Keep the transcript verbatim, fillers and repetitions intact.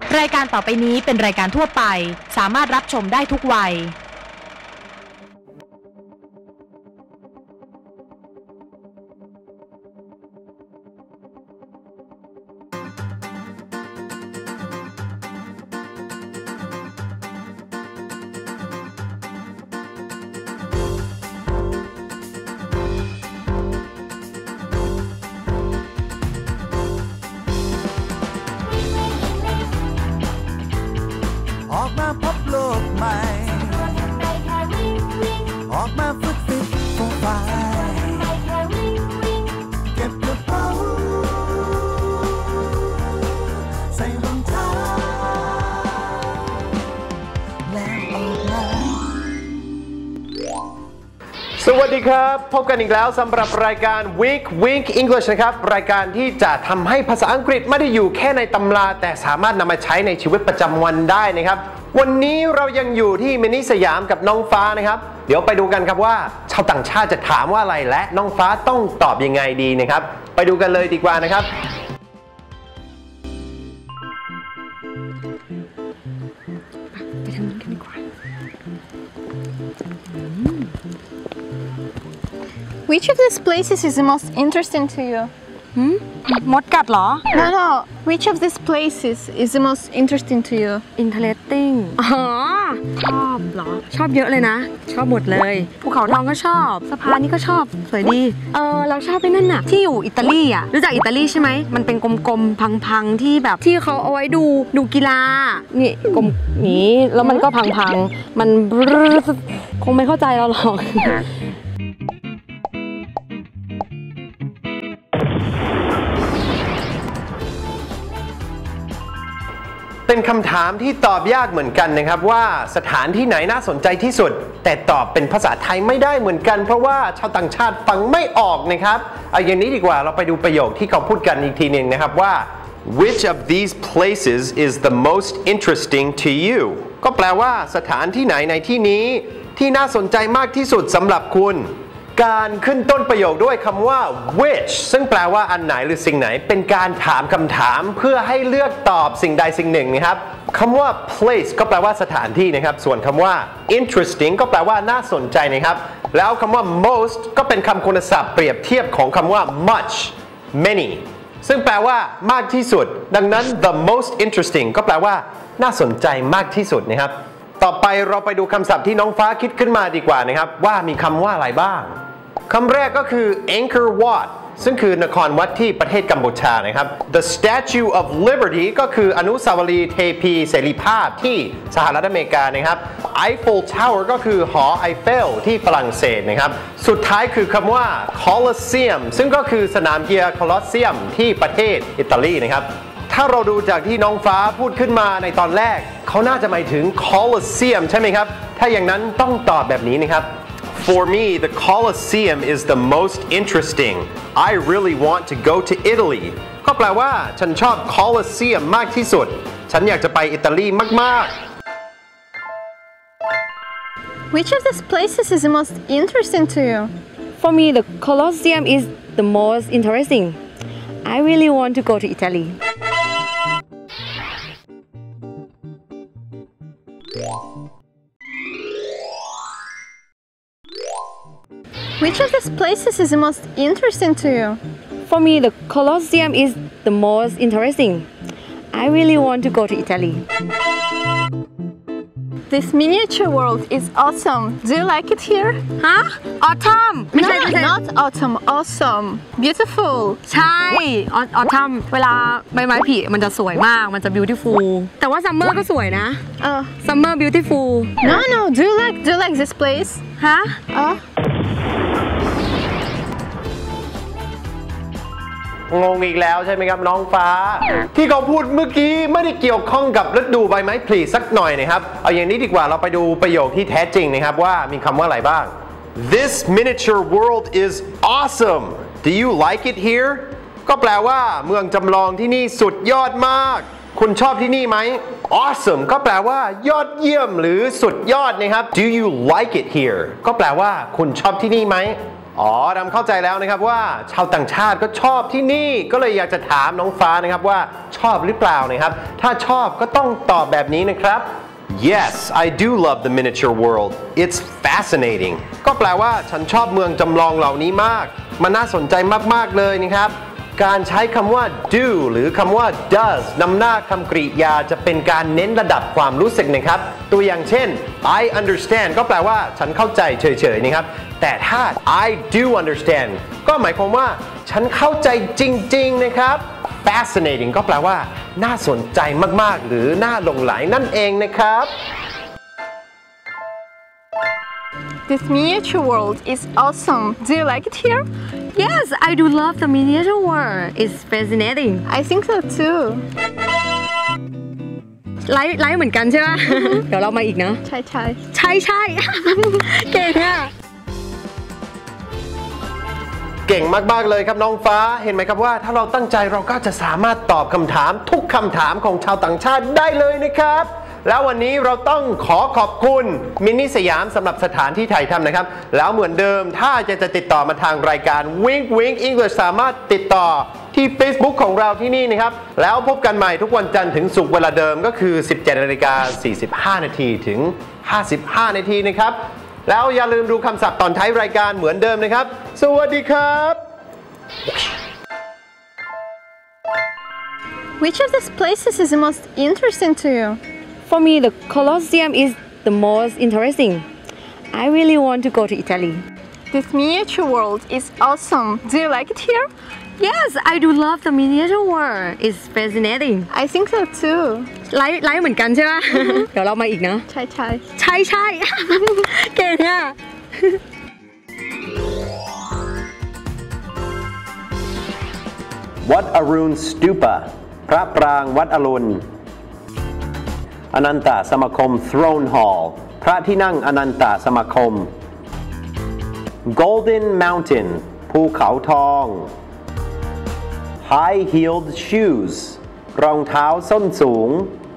รายการต่อไปนี้เป็นรายการทั่วไปสามารถรับชมได้ทุกวัยออกมาพบโลกใหม่ออกมาฝึกฟิตโปรไฟล์เก็บกระเป๋าใส่รองเท้าแล้วออกมาสวัสดีครับพบกันอีกแล้วสำหรับรายการ Week Wink English นะครับรายการที่จะทำให้ภาษาอังกฤษไม่ได้อยู่แค่ในตำราแต่สามารถนำมาใช้ในชีวิตประจำวันได้นะครับวันนี้เรายังอยู่ที่มินิสยามกับน้องฟ้านะครับเดี๋ยวไปดูกันครับว่าชาวต่างชาติจะถามว่าอะไรและน้องฟ้าต้องตอบยังไงดีนะครับไปดูกันเลยดีกว่านะครับไปทางนู้นกันดีกว่า Which of these places is the most interesting to you? หืมมดกัดเหรอ No, no. Which of these places is the most interesting to you? Interesting อ๋อชอบเหรอชอบเยอะเลยนะชอบหมดเลยภูเขาทองก็ชอบสะพานนี้ก็ชอบสวยดีเออเราชอบไปนั่นน่ะที่อยู่อิตาลีอ่ะรู้จักอิตาลีใช่ไหมมันเป็นกลมๆพังๆที่แบบที่เขาเอาไว้ดูดูกีฬานี่กลมนี้แล้วมันก็พังๆมันคงไม่เข้าใจเราหรอกเป็นคำถามที่ตอบยากเหมือนกันนะครับว่าสถานที่ไหนน่าสนใจที่สุดแต่ตอบเป็นภาษาไทยไม่ได้เหมือนกันเพราะว่าชาวต่างชาติฟังไม่ออกนะครับเอาอย่างนี้ดีกว่าเราไปดูประโยคที่เขาพูดกันอีกทีหนึ่งนะครับว่า Which of these places is the most interesting to you ก็แปลว่าสถานที่ไหนในที่นี้ที่น่าสนใจมากที่สุดสำหรับคุณการขึ้นต้นประโยคด้วยคำว่า which ซึ่งแปลว่าอันไหนหรือสิ่งไหนเป็นการถามคำถามเพื่อให้เลือกตอบสิ่งใดสิ่งหนึ่งนะครับคำว่า place ก็แปลว่าสถานที่นะครับส่วนคำว่า interesting ก็แปลว่าน่าสนใจนะครับแล้วคำว่า most ก็เป็นคำคุณศัพท์เปรียบเทียบของคำว่า much many ซึ่งแปลว่ามากที่สุดดังนั้น the most interesting ก็แปลว่าน่าสนใจมากที่สุดนะครับต่อไปเราไปดูคำศัพท์ที่น้องฟ้าคิดขึ้นมาดีกว่านะครับว่ามีคำว่าอะไรบ้างคำแรกก็คือ Angkor Wat ซึ่งคือนครวัดที่ประเทศกัมพูชานะครับ The Statue of Liberty ก็คืออนุสาวรีย์เทพีเสรีภาพที่สหรัฐอเมริกานะครับ Eiffel Tower ก็คือหอไอเฟลที่ฝรั่งเศสนะครับสุดท้ายคือคำว่า Colosseum ซึ่งก็คือสนามกีฬา Colosseum ที่ประเทศอิตาลีนะครับถ้าเราดูจากที่น้องฟ้าพูดขึ้นมาในตอนแรกเขาน่าจะหมายถึง Colosseum ใช่ไหมครับถ้าอย่างนั้นต้องตอบแบบนี้นะครับFor me, the Colosseum is the most interesting. I really want to go to Italy. ก็แปลว่าฉันชอบ Colosseum มากที่สุดฉันอยากจะไปอิตาลีมากๆ Which of these places is the most interesting to you? For me, the Colosseum is the most interesting. I really want to go to Italy. Which of these places is the most interesting to you? For me, the Colosseum is the most interesting. I really want to go to Italy. This miniature world is awesome. Do you like it here? ฮะ Autumn ไม่ No, ใช่ไม่ใช่ not autumn. Awesome. Beautiful. ใช่ Autumn เวลาใบไม้ผลิมันจะสวยมากมันจะ beautiful แต่ว่า Summer ก็สวยนะ Uh, Summer beautiful no, no. Do you like Do you like this place? ฮะ Uh. งงอีกแล้วใช่ไหมครับน้องฟ้าที่เขาพูดเมื่อกี้ไม่ได้เกี่ยวข้องกับฤดูใบไม้ผลิสักหน่อยนะครับเอาอย่างนี้ดีกว่าเราไปดูประโยคที่แท้จริงนะครับว่ามีคำว่าอะไรบ้าง This miniature world is awesome. Do you like it here? ก็แปลว่าเมืองจำลองที่นี่สุดยอดมากคุณชอบที่นี่ไหม Awesome ก็แปลว่ายอดเยี่ยมหรือสุดยอดนะครับ Do you like it here? ก็แปลว่าคุณชอบที่นี่ไหมอ๋อดำเข้าใจแล้วนะครับว่าชาวต่างชาติก็ชอบที่นี่ก็เลยอยากจะถามน้องฟ้านะครับว่าชอบหรือเปล่านะครับถ้าชอบก็ต้องตอบแบบนี้นะครับ Yes I do love the miniature world it's fascinating ก็แปลว่าฉันชอบเมืองจำลองเหล่านี้มากมันน่าสนใจมากๆเลยนะครับการใช้คำว่า do หรือคำว่า does นำหน้าคำกริยาจะเป็นการเน้นระดับความรู้สึกนะครับตัวอย่างเช่น I understand ก็แปลว่าฉันเข้าใจเฉยๆนะครับแต่ถ้า I do understand ก็หมายความว่าฉันเข้าใจจริงๆนะครับ fascinating ก็แปลว่าน่าสนใจมากๆหรือน่าหลงไหลนั่นเองนะครับ This miniature world is awesome. Do you like it here? Yes I do love the miniature world it's fascinating I think so too. ไลฟ์ไลฟ์เหมือนกันใช่ไหม เดี๋ยวเรามาอีกเนาะใช่ใช่ใช่ใช่ เก่งอะเก่งมากๆเลยครับน้องฟ้าเห็นไหมครับว่าถ้าเราตั้งใจเราก็จะสามารถตอบคำถามทุกคำถามของชาวต่างชาติได้เลยนะครับแล้ววันนี้เราต้องขอขอบคุณมินิสยามสำหรับสถานที่ถ่ายทำนะครับแล้วเหมือนเดิมถ้าจะจะติดต่อมาทางรายการ Wink Wink English สามารถติดต่อที่ Facebook ของเราที่นี่นะครับแล้วพบกันใหม่ทุกวันจันทร์ถึงศุกร์เวลาเดิมก็คือ สิบเจ็ดนาฬิกาสี่สิบห้านาทีถึงห้าสิบห้านาทีนะครับแล้วอย่าลืมดูคำศัพท์ตอนท้ายรายการเหมือนเดิมนะครับสวัสดีครับ Which of these places is the most interesting to you? For me the Colosseum is the most interesting I really want to go to Italy This miniature world is awesome. Do you like it here? Yes I do love the miniature world it's fascinating I think so too. ไลฟ์ไลฟ์เหมือนกันใช่ไหม เดี๋ยวเรามาอีกเนาะใช่ใช่ใช่ใช่ เก่งอะวัดอรุณสตูปะพระปรางวัดอรุณอนันตสมาคม Throne Hall พระที่นั่งอนันตสมาคม Golden Mountain ภูเขาทอง High Heeled Shoes รองเท้าส้นสูง